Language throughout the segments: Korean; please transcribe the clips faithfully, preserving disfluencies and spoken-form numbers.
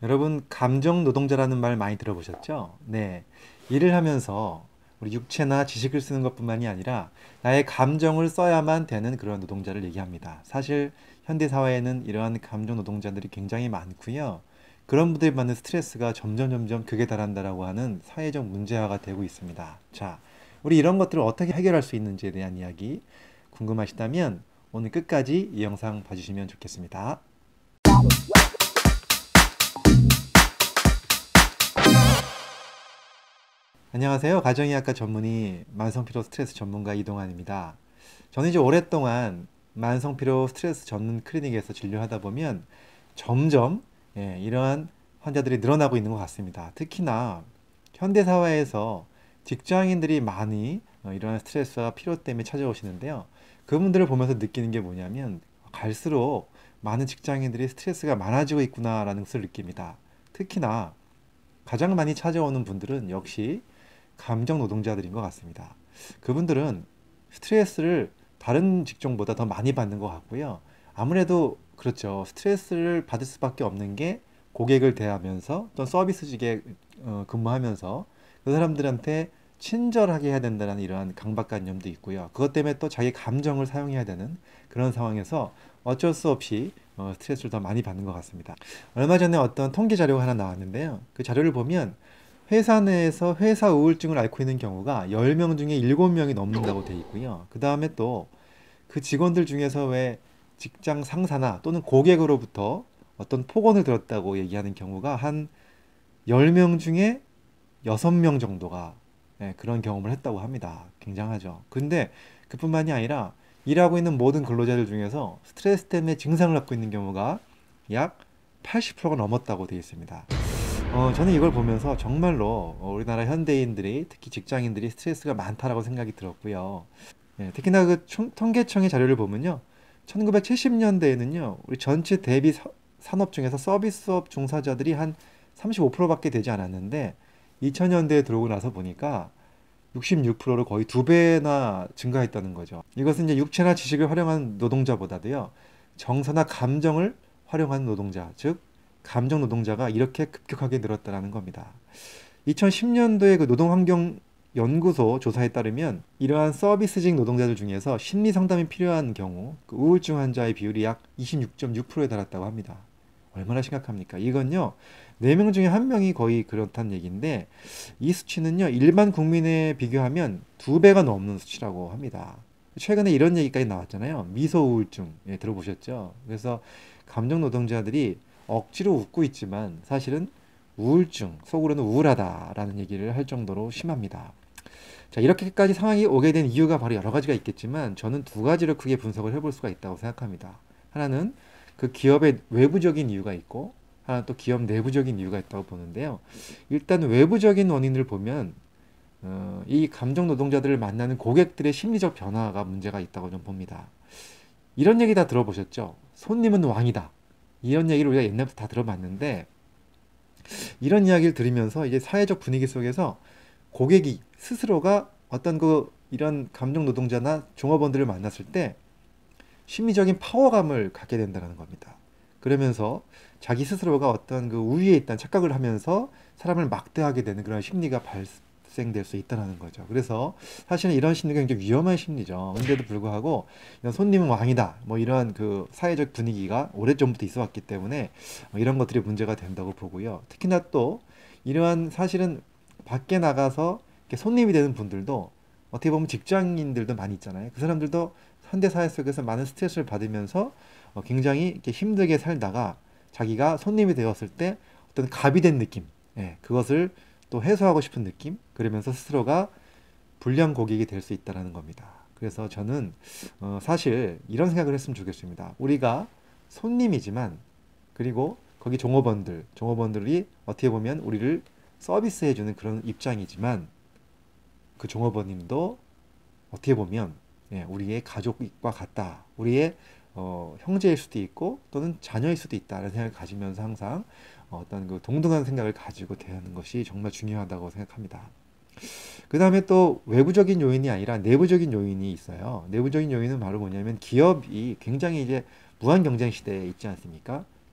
여러분, 감정 노동자라는 말 많이 들어보셨죠? 네. 일을 하면서 우리 육체나 지식을 쓰는 것뿐만이 아니라 나의 감정을 써야만 되는 그런 노동자를 얘기합니다. 사실 현대 사회에는 이러한 감정 노동자들이 굉장히 많고요. 그런 분들이 받는 스트레스가 점점 점점 극에 달한다라고 하는 사회적 문제화가 되고 있습니다. 자, 우리 이런 것들을 어떻게 해결할 수 있는지에 대한 이야기 궁금하시다면 오늘 끝까지 이 영상 봐주시면 좋겠습니다. 안녕하세요. 가정의학과 전문의 만성피로 스트레스 전문가 이동환입니다. 저는 이제 오랫동안 만성피로 스트레스 전문 클리닉에서 진료하다 보면 점점 예, 이러한 환자들이 늘어나고 있는 것 같습니다. 특히나 현대사회에서 직장인들이 많이 어, 이러한 스트레스와 피로 때문에 찾아오시는데요. 그분들을 보면서 느끼는 게 뭐냐면 갈수록 많은 직장인들이 스트레스가 많아지고 있구나라는 것을 느낍니다. 특히나 가장 많이 찾아오는 분들은 역시 감정 노동자들인 것 같습니다. 그분들은 스트레스를 다른 직종보다 더 많이 받는 것 같고요. 아무래도 그렇죠. 스트레스를 받을 수밖에 없는 게 고객을 대하면서 또 서비스직에 어, 근무하면서 그 사람들한테 친절하게 해야 된다는 이러한 강박관념도 있고요. 그것 때문에 또 자기 감정을 사용해야 되는 그런 상황에서 어쩔 수 없이 어, 스트레스를 더 많이 받는 것 같습니다. 얼마 전에 어떤 통계 자료가 하나 나왔는데요. 그 자료를 보면 회사 내에서 회사 우울증을 앓고 있는 경우가 열 명 중에 일곱 명이 넘는다고 돼 있고요. 그 다음에 또 그 직원들 중에서 왜 직장 상사나 또는 고객으로부터 어떤 폭언을 들었다고 얘기하는 경우가 한 열 명 중에 여섯 명 정도가 예, 그런 경험을 했다고 합니다. 굉장하죠. 근데 그뿐만이 아니라 일하고 있는 모든 근로자들 중에서 스트레스 때문에 증상을 갖고 있는 경우가 약 팔십 퍼센트가 넘었다고 되어 있습니다. 어, 저는 이걸 보면서 정말로 어, 우리나라 현대인들이 특히 직장인들이 스트레스가 많다라고 생각이 들었고요. 예, 특히나 그 총- 통계청의 자료를 보면요. 천구백칠십 년대에는요. 우리 전체 대비 사- 산업 중에서 서비스업 종사자들이 한 삼십오 퍼센트밖에 되지 않았는데 이천 년대에 들어오고 나서 보니까 육십육 퍼센트로 거의 두 배나 증가했다는 거죠. 이것은 이제 육체나 지식을 활용한 노동자보다도요. 정서나 감정을 활용한 노동자, 즉 감정 노동자가 이렇게 급격하게 늘었다는 겁니다. 이천십 년도에 그 노동환경연구소 조사에 따르면 이러한 서비스직 노동자들 중에서 심리 상담이 필요한 경우 그 우울증 환자의 비율이 약 이십육 점 육 퍼센트에 달했다고 합니다. 얼마나 심각합니까? 이건요, 네 명 중에 한 명이 거의 그렇다는 얘기인데, 이 수치는요, 일반 국민에 비교하면 두 배가 넘는 수치라고 합니다. 최근에 이런 얘기까지 나왔잖아요. 미소 우울증. 예, 들어보셨죠? 그래서 감정 노동자들이 억지로 웃고 있지만 사실은 우울증, 속으로는 우울하다라는 얘기를 할 정도로 심합니다. 자, 이렇게까지 상황이 오게 된 이유가 바로 여러 가지가 있겠지만 저는 두 가지를 크게 분석을 해볼 수가 있다고 생각합니다. 하나는 그 기업의 외부적인 이유가 있고 하나 또 기업 내부적인 이유가 있다고 보는데요. 일단 외부적인 원인을 보면 어, 이 감정 노동자들을 만나는 고객들의 심리적 변화가 문제가 있다고 좀 봅니다. 이런 얘기 다 들어보셨죠? 손님은 왕이다. 이런 얘기를 우리가 옛날부터 다 들어봤는데 이런 이야기를 들으면서 이제 사회적 분위기 속에서 고객이 스스로가 어떤 그 이런 감정 노동자나 종업원들을 만났을 때 심리적인 파워감을 갖게 된다는 겁니다. 그러면서 자기 스스로가 어떤 그 우위에 있다는 착각을 하면서 사람을 막대하게 되는 그런 심리가 발생될 수 있다는 거죠. 그래서 사실은 이런 심리가 굉장히 위험한 심리죠. 근데도 불구하고 이런 손님은 왕이다. 뭐 이런 그 사회적 분위기가 오래전부터 있어 왔기 때문에 이런 것들이 문제가 된다고 보고요. 특히나 또 이러한 사실은 밖에 나가서 이렇게 손님이 되는 분들도 어떻게 보면 직장인들도 많이 있잖아요. 그 사람들도 현대 사회 속에서 많은 스트레스를 받으면서 어, 굉장히 이렇게 힘들게 살다가 자기가 손님이 되었을 때 어떤 갑이 된 느낌, 예, 그것을 또 해소하고 싶은 느낌, 그러면서 스스로가 불량 고객이 될 수 있다는 겁니다. 그래서 저는 어, 사실 이런 생각을 했으면 좋겠습니다. 우리가 손님이지만 그리고 거기 종업원들, 종업원들이 어떻게 보면 우리를 서비스해주는 그런 입장이지만 그 종업원님도 어떻게 보면 예, 우리의 가족과 같다. 우리의 어, 형제일 수도 있고 또는 자녀일 수도 있다는 생각을 가지면서 항상 어떤 그 동등한 생각을 가지고 대하는 것이 정말 중요하다고 생각합니다. 그 다음에 또 외부적인 요인이 아니라 내부적인 요인이 있어요. 내부적인 요인은 바로 뭐냐면 기업이 굉장히 이제 무한 경쟁 시대에 있지 않습니까?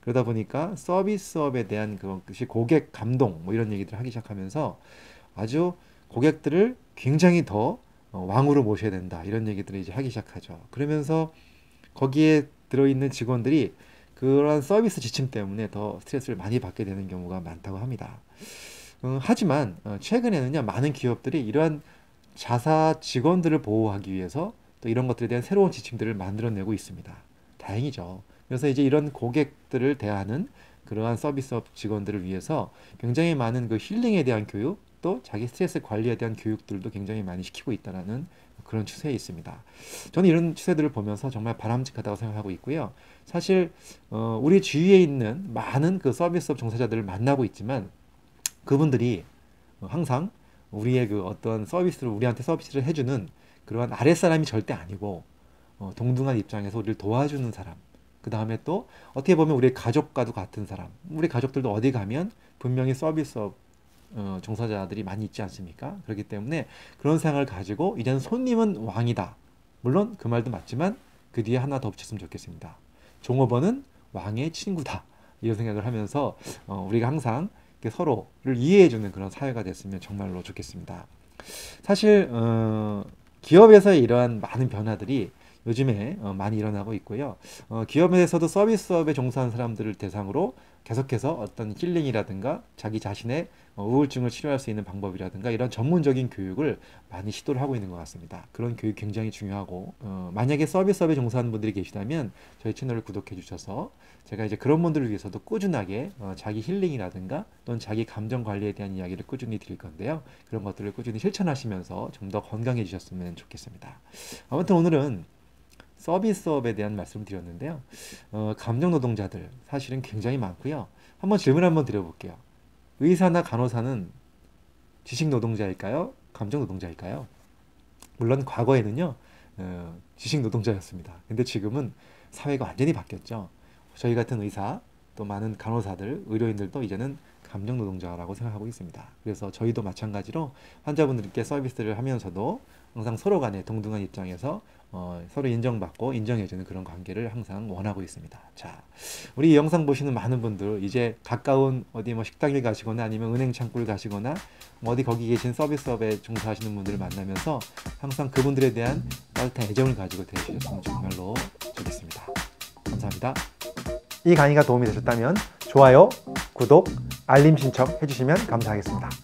그러다 보니까 서비스업에 대한 그것이 고객 감동 뭐 이런 얘기들을 하기 시작하면서 아주 고객들을 굉장히 더 어, 왕으로 모셔야 된다 이런 얘기들을 이제 하기 시작하죠. 그러면서 거기에 들어있는 직원들이 그러한 서비스 지침 때문에 더 스트레스를 많이 받게 되는 경우가 많다고 합니다. 어, 하지만 어, 최근에는요 많은 기업들이 이러한 자사 직원들을 보호하기 위해서 또 이런 것들에 대한 새로운 지침들을 만들어내고 있습니다. 다행이죠. 그래서 이제 이런 고객들을 대하는 그러한 서비스업 직원들을 위해서 굉장히 많은 그 힐링에 대한 교육, 또 자기 스트레스 관리에 대한 교육들도 굉장히 많이 시키고 있다는 그런 추세에 있습니다. 저는 이런 추세들을 보면서 정말 바람직하다고 생각하고 있고요. 사실 어, 우리 주위에 있는 많은 그 서비스업 종사자들을 만나고 있지만 그분들이 항상 우리의 그 어떤 서비스를 우리한테 서비스를 해주는 그러한 아랫사람이 절대 아니고 어, 동등한 입장에서 우리를 도와주는 사람, 그 다음에 또 어떻게 보면 우리 가족과도 같은 사람, 우리 가족들도 어디 가면 분명히 서비스업 어, 종사자들이 많이 있지 않습니까? 그렇기 때문에 그런 생각을 가지고 이제는 손님은 왕이다. 물론 그 말도 맞지만 그 뒤에 하나 더 붙였으면 좋겠습니다. 종업원은 왕의 친구다. 이런 생각을 하면서 어, 우리가 항상 서로를 이해해주는 그런 사회가 됐으면 정말로 좋겠습니다. 사실 어, 기업에서의 이러한 많은 변화들이 요즘에 어, 많이 일어나고 있고요. 어, 기업에서도 서비스업에 종사하는 사람들을 대상으로 계속해서 어떤 힐링이라든가 자기 자신의 어, 우울증을 치료할 수 있는 방법이라든가 이런 전문적인 교육을 많이 시도를 하고 있는 것 같습니다. 그런 교육 굉장히 중요하고 어, 만약에 서비스업에 종사하는 분들이 계시다면 저희 채널을 구독해 주셔서 제가 이제 그런 분들을 위해서도 꾸준하게 어, 자기 힐링이라든가 또는 자기 감정 관리에 대한 이야기를 꾸준히 드릴 건데요. 그런 것들을 꾸준히 실천하시면서 좀 더 건강해지셨으면 좋겠습니다. 아무튼 오늘은 서비스업에 대한 말씀을 드렸는데요. 어, 감정 노동자들 사실은 굉장히 많고요. 한번 질문 한번 드려볼게요. 의사나 간호사는 지식 노동자일까요? 감정 노동자일까요? 물론 과거에는요 어, 지식 노동자였습니다. 근데 지금은 사회가 완전히 바뀌었죠. 저희 같은 의사 또 많은 간호사들, 의료인들도 이제는 감정 노동자라고 생각하고 있습니다. 그래서 저희도 마찬가지로 환자분들께 서비스를 하면서도 항상 서로 간에 동등한 입장에서 어, 서로 인정받고 인정해주는 그런 관계를 항상 원하고 있습니다. 자, 우리 이 영상 보시는 많은 분들 이제 가까운 어디 뭐 식당에 가시거나 아니면 은행 창구를 가시거나 뭐 어디 거기 계신 서비스업에 종사하시는 분들을 만나면서 항상 그분들에 대한 따뜻한 애정을 가지고 대해주셨으면 정말로 좋겠습니다. 감사합니다. 이 강의가 도움이 되셨다면 좋아요, 구독, 알림 신청 해주시면 감사하겠습니다.